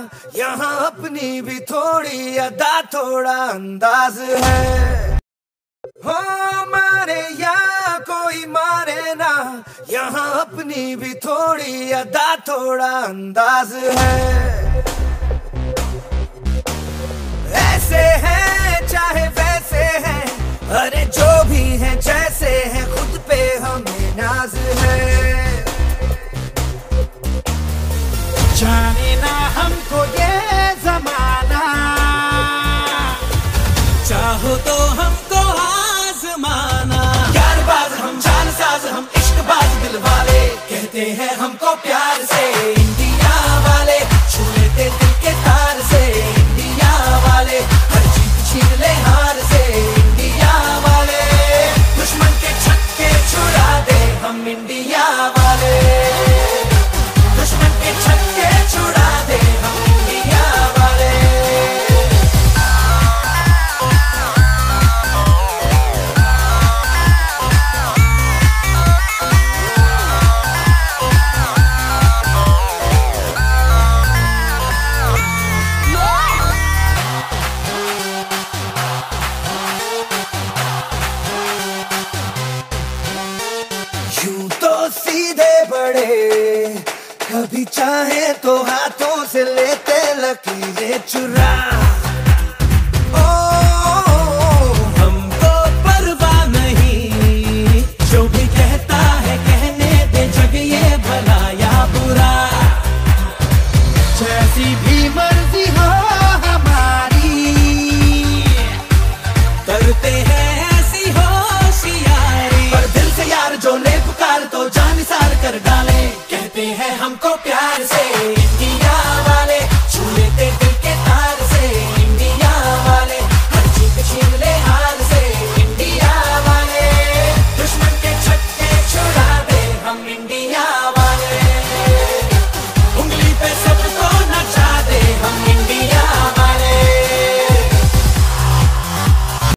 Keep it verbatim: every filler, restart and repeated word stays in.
यहाँ अपनी भी थोड़ी अदा थोड़ा अंदाज है। हो मारे या कोई मारे ना, यहाँ अपनी भी थोड़ी अदा थोड़ा अंदाज है। ऐसे हैं चाहे वैसे हैं, अरे जो भी हैं जैसे हैं, खुद पे हमें नाज है। जाने ना हमको ये जमाना, चाहो तो हमको आजमाना। यारबाज हम, जानसाज हम, इश्कबाज दिल वाले, कहते हैं हमको प्यार से इंडिया वाले, छू लेते दिल के तार से इंडिया वाले, हर जीत छीन ले हार से इंडिया वाले, दुश्मन के छक्के छुड़ा दे हम इंडिया वाले, दुश्मन के छक्के छुड़ा दे हम इंडिया वाले। यूं तो सीधे बड़े, कभी चाहे तो हाथों से लेते लकीरें चुरा।